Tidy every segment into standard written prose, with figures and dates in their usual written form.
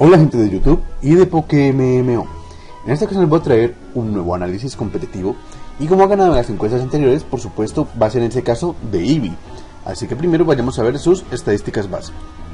Hola gente de YouTube y de PokeMMO. En esta ocasión les voy a traer un nuevo análisis competitivo y como ha ganado en las encuestas anteriores, por supuesto va a ser en este caso de Eevee. Así que primero vayamos a ver sus estadísticas base.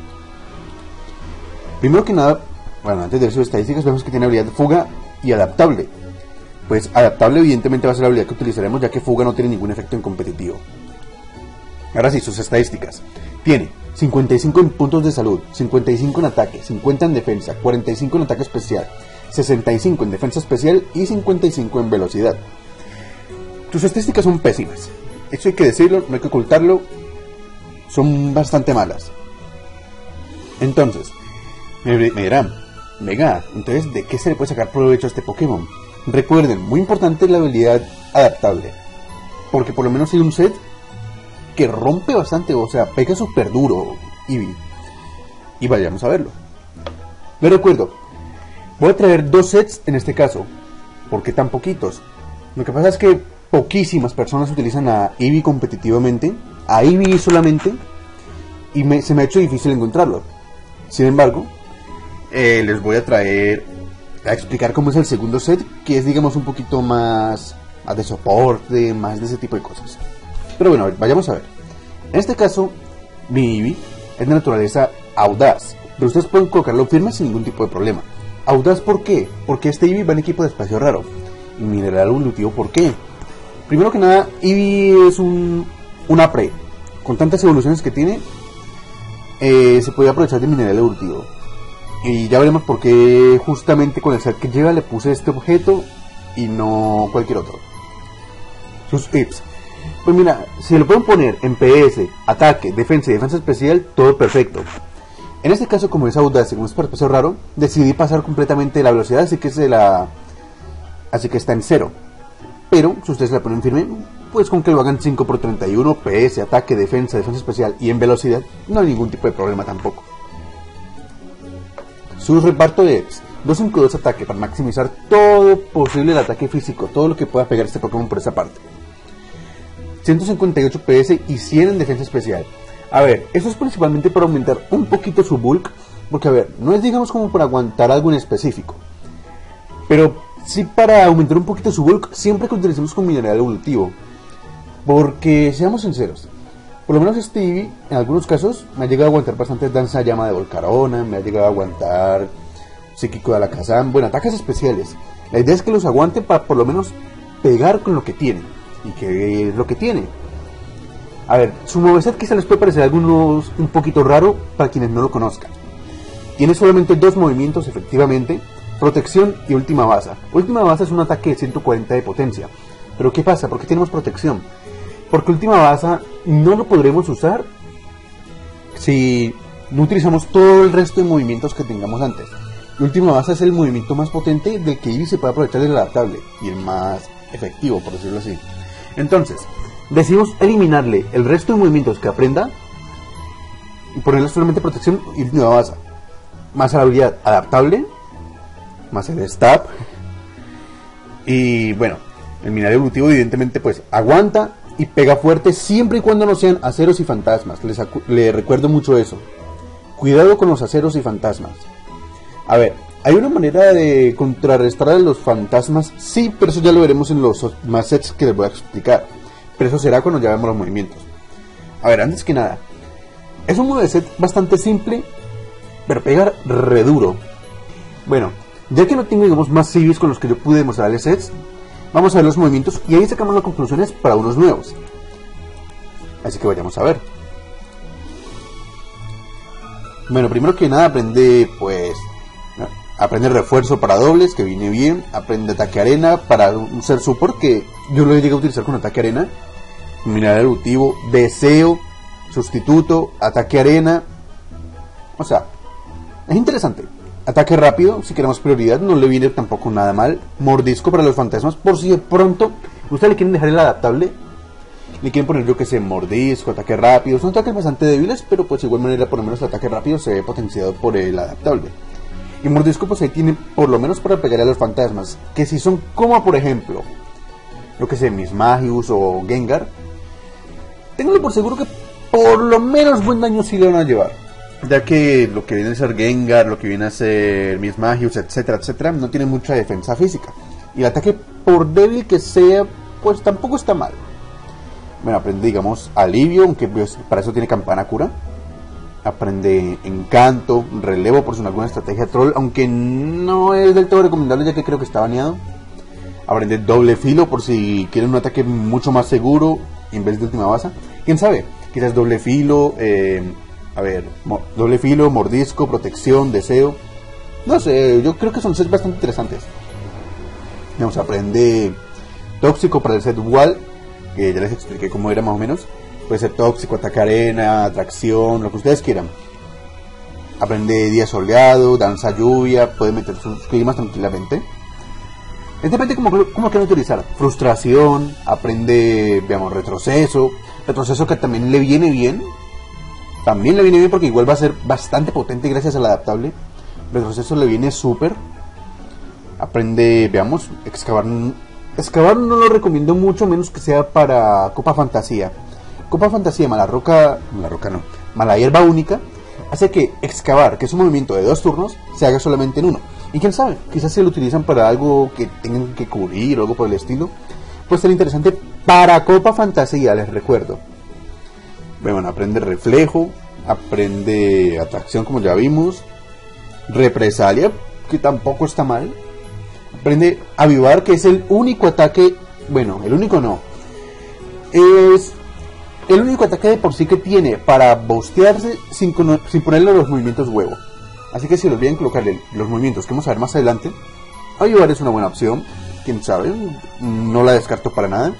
Primero que nada, bueno, antes de ver sus estadísticas vemos que tiene habilidad de fuga y adaptable. Pues adaptable evidentemente va a ser la habilidad que utilizaremos, ya que fuga no tiene ningún efecto en competitivo. Ahora sí, sus estadísticas. Tiene 55 en puntos de salud, 55 en ataque, 50 en defensa, 45 en ataque especial, 65 en defensa especial y 55 en velocidad. Sus estadísticas son pésimas. Eso hay que decirlo, no hay que ocultarlo. Son bastante malas. Entonces, me dirán, venga, entonces ¿de qué se le puede sacar provecho a este Pokémon? Recuerden, muy importante la habilidad adaptable. Porque por lo menos hay un set que rompe bastante, o sea, pega súper duro Eevee. Y vayamos a verlo. Les recuerdo, voy a traer dos sets en este caso. ¿Por qué tan poquitos? Lo que pasa es que poquísimas personas utilizan a Eevee competitivamente, a Eevee solamente, y se me ha hecho difícil encontrarlo. Sin embargo, les voy a traer a explicar cómo es el segundo set, que es digamos un poquito más de soporte, más de ese tipo de cosas. Pero bueno, vayamos a ver. En este caso, mi Eevee es de naturaleza audaz, pero ustedes pueden colocarlo firme sin ningún tipo de problema. Audaz, ¿por qué? Porque este Eevee va en equipo de espacio raro. Y mineral evolutivo, ¿por qué? Primero que nada, Eevee es una pre. Con tantas evoluciones que tiene, se puede aprovechar de mineral evolutivo. Y ya veremos por qué justamente con el set que lleva le puse este objeto y no cualquier otro. Sus IPs. Pues mira, si lo pueden poner en PS, ataque, defensa y defensa especial, todo perfecto. En este caso, como es audaz y como es para espacio raro, decidí pasar completamente la velocidad, así que está en 0. Pero, si ustedes la ponen firme, pues con que lo hagan 5×31, PS, ataque, defensa especial y en velocidad, no hay ningún tipo de problema tampoco. Su reparto de EPs, 252 ataque para maximizar todo posible el ataque físico, todo lo que pueda pegar este Pokémon por esa parte. 158 PS y 100 en defensa especial. A ver, eso es principalmente para aumentar un poquito su bulk, porque a ver, no es digamos como para aguantar algo en específico, pero sí para aumentar un poquito su bulk siempre que utilicemos con mineral evolutivo. Porque seamos sinceros, por lo menos este Eevee en algunos casos me ha llegado a aguantar bastante danza llama de Volcarona, me ha llegado a aguantar psíquico de Alakazam, bueno, ataques especiales. La idea es que los aguante para por lo menos pegar con lo que tiene. ¿Y qué es lo que tiene? A ver, su moveset quizá les puede parecer a algunos un poquito raro para quienes no lo conozcan. Tiene solamente dos movimientos efectivamente, protección y última baza. Última baza es un ataque de 140 de potencia. Pero ¿qué pasa? ¿Por qué tenemos protección? Porque última baza no lo podremos usar si no utilizamos todo el resto de movimientos que tengamos antes. Y última baza es el movimiento más potente del que Eevee se puede aprovechar del adaptable y el más efectivo, por decirlo así. Entonces, decidimos eliminarle el resto de movimientos que aprenda y ponerle solamente protección y última baza, más la habilidad adaptable, más el stab. Y bueno, el mineral evolutivo evidentemente pues aguanta y pega fuerte siempre y cuando no sean aceros y fantasmas. Les recuerdo mucho eso. Cuidado con los aceros y fantasmas. A ver, hay una manera de contrarrestar a los fantasmas, sí, pero eso ya lo veremos en los más sets que les voy a explicar. Pero eso será cuando ya veamos los movimientos. A ver, antes que nada, es un moveset bastante simple, pero pega re duro. Bueno, ya que no tengo digamos más Eevees con los que yo pude demostrarle sets, vamos a ver los movimientos y ahí sacamos las conclusiones para unos nuevos. Así que vayamos a ver. Bueno, primero que nada aprende refuerzo para dobles, que viene bien. Aprende ataque arena para un ser support, que yo lo llegué a utilizar con ataque arena. Mineral evolutivo, deseo, sustituto, ataque arena. O sea, es interesante. Ataque rápido, si queremos prioridad, no le viene tampoco nada mal. Mordisco para los fantasmas, por si de pronto ustedes le quieren dejar el adaptable. Le quieren poner yo que sé, mordisco, ataque rápido. Son ataques bastante débiles, pero pues de igual manera por lo menos el ataque rápido se ve potenciado por el adaptable. Y mordisco pues ahí tiene por lo menos para pegar a los fantasmas, que si son como por ejemplo, lo que sé, Mismagius o Gengar, tengo por seguro que por lo menos buen daño sí le van a llevar. ya que lo que viene a ser Gengar, lo que viene a ser Mismagius, etcétera, etcétera, no tiene mucha defensa física. Y el ataque, por débil que sea, pues tampoco está mal. Bueno, aprende, digamos, alivio, aunque pues, para eso tiene campana cura. Aprende encanto, relevo por si alguna estrategia troll, aunque no es del todo recomendable ya que creo que está baneado. Aprende doble filo por si quieren un ataque mucho más seguro en vez de última baza. ¿Quién sabe? Quizás doble filo, doble filo, mordisco, protección, deseo. No sé, yo creo que son sets bastante interesantes. Vamos, aprende tóxico para el set Wall, que ya les expliqué cómo era más o menos. Puede ser tóxico, ataque arena, atracción, lo que ustedes quieran. Aprende día soleado, danza lluvia, puede meter sus climas tranquilamente. Depende cómo quieran utilizar. Frustración, aprende, veamos, retroceso. Retroceso que también le viene bien. También le viene bien porque igual va a ser bastante potente gracias al adaptable. Retroceso le viene súper. Aprende, veamos, excavar. Excavar no lo recomiendo mucho, menos que sea para Copa Fantasía. Copa Fantasía, mala hierba única, hace que excavar, que es un movimiento de 2 turnos, se haga solamente en uno. Y quién sabe, quizás se lo utilizan para algo que tengan que cubrir o algo por el estilo. Puede ser interesante para Copa Fantasía, les recuerdo. Bueno, aprende reflejo, aprende atracción como ya vimos, represalia, que tampoco está mal. Aprende avivar, que es el único ataque, bueno, el único no, es el único ataque de por sí que tiene para bostearse sin ponerle los movimientos huevo. Así que si les olvidan colocarle los movimientos que vamos a ver más adelante, avivar es una buena opción. Quién sabe, no la descarto para nada.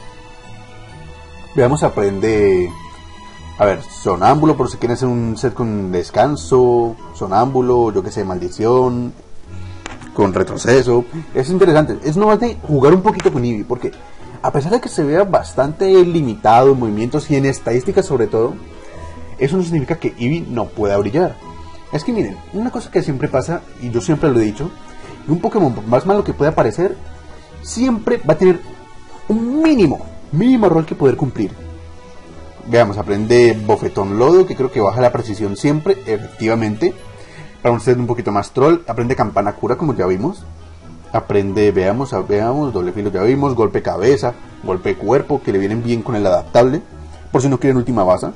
Veamos, aprende, a ver, sonámbulo por si quieren hacer un set con descanso, sonámbulo, yo que sé, maldición, con retroceso. Es interesante, es nomás de jugar un poquito con Eevee, porque a pesar de que se vea bastante limitado en movimientos y en estadísticas sobre todo, eso no significa que Eevee no pueda brillar. Es que miren, una cosa que siempre pasa, y yo siempre lo he dicho, un Pokémon, por más malo que pueda parecer, siempre va a tener un mínimo rol que poder cumplir. Veamos, aprende bofetón lodo, que creo que baja la precisión siempre, efectivamente. Para un set un poquito más troll, aprende campana cura, como ya vimos. Aprende, veamos, doble filo ya vimos, golpe cabeza, golpe cuerpo, que le vienen bien con el adaptable, por si no quieren última baza.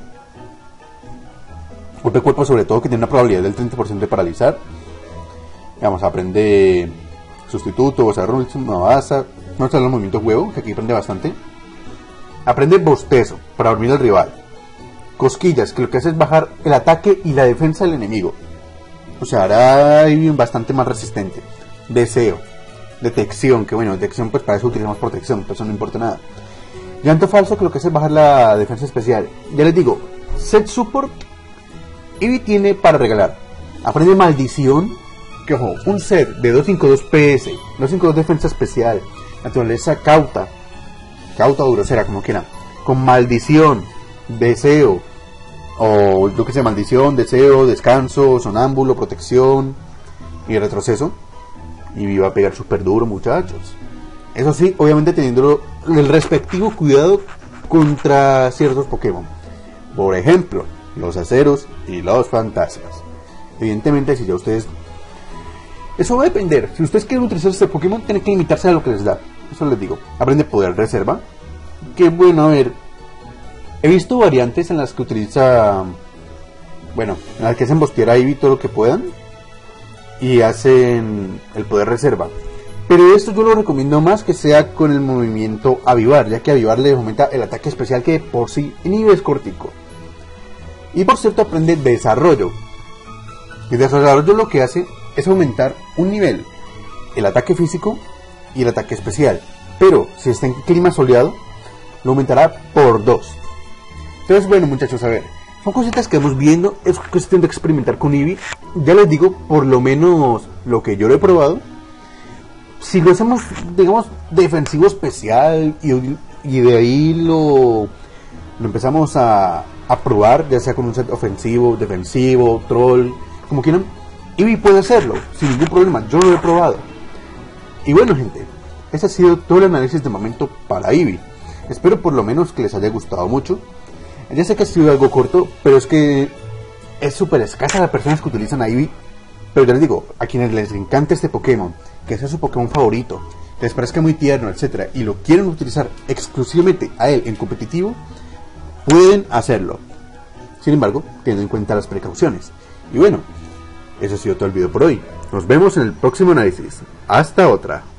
Golpe cuerpo sobre todo, que tiene una probabilidad del 30% de paralizar. Veamos, aprende sustituto, última baza, no está en los movimientos huevo, que aquí aprende bastante. Aprende bostezo, para dormir al rival. Cosquillas, que lo que hace es bajar el ataque y la defensa del enemigo. O sea, hará bastante más resistente. Deseo. Detección, que bueno, detección pues para eso utilizamos protección, pero eso no importa nada. Llanto falso, que lo que hace es bajar la defensa especial. Ya les digo, set support Eevee tiene para regalar. Aprende maldición, que ojo, un set de 252 PS, 252 defensa especial, naturaleza cauta o grosera, como quieran, con maldición, deseo, o yo que sé, maldición, deseo, descanso, sonámbulo, protección y retroceso. Y va a pegar súper duro, muchachos. Eso sí, obviamente teniendo el respectivo cuidado contra ciertos Pokémon. Por ejemplo, los aceros y los fantasmas. Evidentemente, si ya ustedes... Eso va a depender. Si ustedes quieren utilizar este Pokémon, tienen que limitarse a lo que les da. Eso les digo. Aprende poder reserva. Que bueno, a ver... He visto variantes en las que utiliza... Bueno, en las que hacen bostear a Eevee todo lo que puedan. Y hacen el poder reserva. Pero esto yo lo recomiendo más que sea con el movimiento avivar, ya que avivar le aumenta el ataque especial, que por sí en Eevee es cortico. Y por cierto, aprende desarrollo. Y desarrollo lo que hace es aumentar un nivel el ataque físico y el ataque especial. Pero si está en clima soleado, lo aumentará por 2. Entonces bueno, muchachos, a ver, son cositas que vamos viendo, es cuestión de experimentar con Eevee. Ya les digo, por lo menos lo que yo lo he probado. Si lo hacemos, digamos, defensivo especial y de ahí lo empezamos a probar, ya sea con un set ofensivo, defensivo, troll, como quieran, Eevee puede hacerlo sin ningún problema. Yo lo he probado. Y bueno, gente, ese ha sido todo el análisis de momento para Eevee. Espero por lo menos que les haya gustado mucho. Ya sé que ha sido algo corto, pero es que es súper escasa las personas que utilizan a Eevee. Pero ya les digo, a quienes les encanta este Pokémon, que sea su Pokémon favorito, les parezca muy tierno, etcétera, y lo quieren utilizar exclusivamente a él en competitivo, pueden hacerlo. Sin embargo, teniendo en cuenta las precauciones. Y bueno, eso ha sido todo el video por hoy. Nos vemos en el próximo análisis. Hasta otra.